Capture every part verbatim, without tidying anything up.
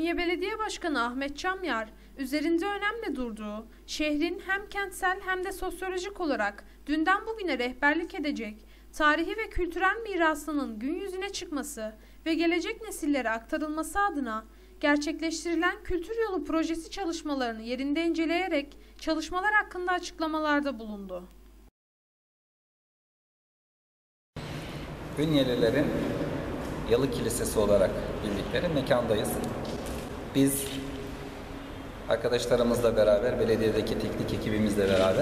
Ünye Belediye Başkanı Ahmet Çamyar, üzerinde önemli durduğu, şehrin hem kentsel hem de sosyolojik olarak dünden bugüne rehberlik edecek, tarihi ve kültürel mirasının gün yüzüne çıkması ve gelecek nesillere aktarılması adına gerçekleştirilen Kültür Yolu projesi çalışmalarını yerinde inceleyerek çalışmalar hakkında açıklamalarda bulundu. Ünyelilerin Yalı Kilisesi olarak bildikleri mekandayız. Biz arkadaşlarımızla beraber, belediyedeki teknik ekibimizle beraber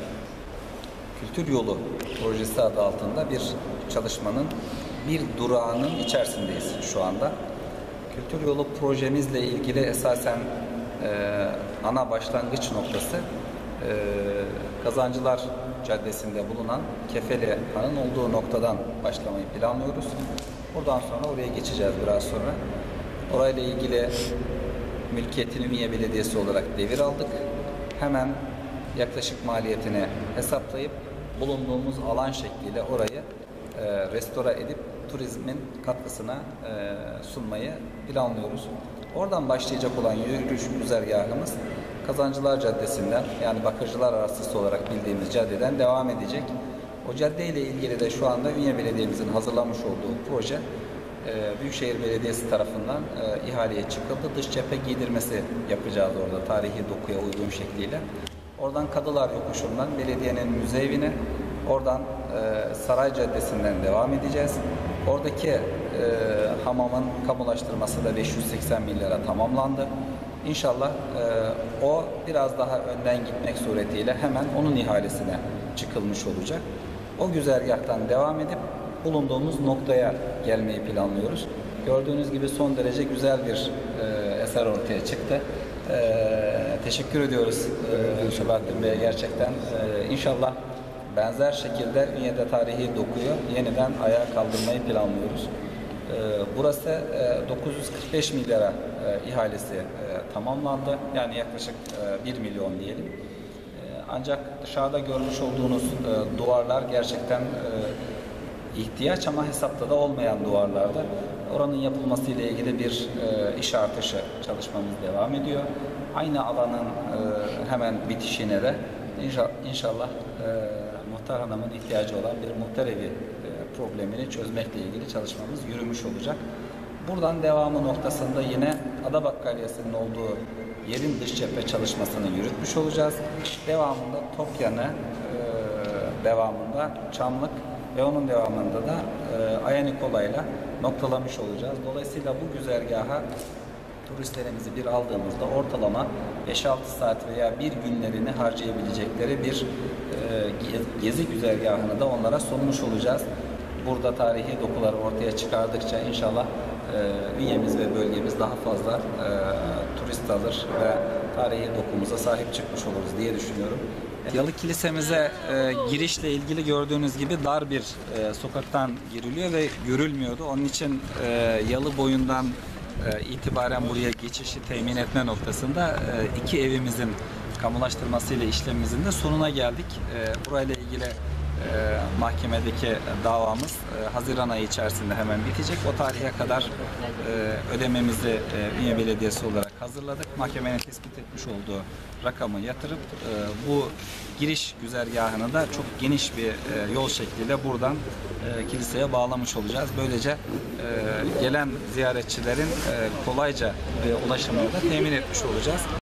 Kültür Yolu projesi adı altında bir çalışmanın bir durağının içerisindeyiz şu anda. Kültür Yolu projemizle ilgili esasen e, ana başlangıç noktası e, Kazancılar Caddesi'nde bulunan Kefeli Han'ın olduğu noktadan başlamayı planlıyoruz. Buradan sonra oraya geçeceğiz biraz sonra. Orayla ilgili mülkiyetini Ünye Belediyesi olarak devir aldık. Hemen yaklaşık maliyetini hesaplayıp bulunduğumuz alan şekliyle orayı e, restore edip turizmin katkısına e, sunmayı planlıyoruz. Oradan başlayacak olan yürüyüş güzergahımız Kazancılar Caddesi'nden, yani Bakırcılar Arasası olarak bildiğimiz caddeden devam edecek. O cadde ile ilgili de şu anda Ünye Belediye'mizin hazırlamış olduğu proje e, Büyükşehir Belediyesi tarafından e, ihaleye çıkıldı. Dış cephe giydirmesi yapacağız orada tarihi dokuya uygun şekliyle. Oradan Kadılar Yokuşu'ndan belediyenin müzeyevine, oradan e, Saray Caddesi'nden devam edeceğiz. Oradaki e, hamamın kamulaştırması da beş yüz seksen milyara tamamlandı. İnşallah e, o biraz daha önden gitmek suretiyle hemen onun ihalesine çıkılmış olacak. O güzergahtan devam edip bulunduğumuz noktaya gelmeyi planlıyoruz. Gördüğünüz gibi son derece güzel bir e, eser ortaya çıktı. E, teşekkür ediyoruz e, Şubattin Bey'e gerçekten. E, İnşallah benzer şekilde Ünye'de tarihi dokuyu yeniden ayağa kaldırmayı planlıyoruz. Burası dokuz yüz kırk beş milyara ihalesi tamamlandı. Yani yaklaşık bir milyon diyelim. Ancak dışarıda görmüş olduğunuz duvarlar gerçekten ihtiyaç ama hesapta da olmayan duvarlarda. Oranın yapılması ile ilgili bir iş artışı çalışmamız devam ediyor. Aynı alanın hemen bitişine de inşallah muhtar hanımın ihtiyacı olan bir muhtar evi problemini çözmekle ilgili çalışmamız yürümüş olacak. Buradan devamı noktasında yine Ada Bakkaliyesi'nin olduğu yerin dış cephe çalışmasını yürütmüş olacağız. Devamında Tokyan'ı, e, devamında Çamlık ve onun devamında da e, Aya Nikolay'la noktalamış olacağız. Dolayısıyla bu güzergaha turistlerimizi bir aldığımızda ortalama beş altı saat veya bir günlerini harcayabilecekleri bir e, gezi güzergahını da onlara sunmuş olacağız. Burada tarihi dokuları ortaya çıkardıkça inşallah e, Ünye'miz ve bölgemiz daha fazla e, turist alır ve tarihi dokumuza sahip çıkmış oluruz diye düşünüyorum. Yalı Kilisemize e, girişle ilgili gördüğünüz gibi dar bir e, sokaktan giriliyor ve görülmüyordu. Onun için e, Yalı boyundan e, itibaren buraya geçişi temin etme noktasında e, iki evimizin kamulaştırmasıyla işlemimizin de sonuna geldik. E, burayla ilgili E, mahkemedeki davamız e, Haziran ayı içerisinde hemen bitecek. O tarihe kadar e, ödememizi e, Ünye Belediyesi olarak hazırladık. Mahkemenin tespit etmiş olduğu rakamı yatırıp e, bu giriş güzergahını da çok geniş bir e, yol şekliyle buradan e, kiliseye bağlamış olacağız. Böylece e, gelen ziyaretçilerin e, kolayca e, ulaşımını da temin etmiş olacağız.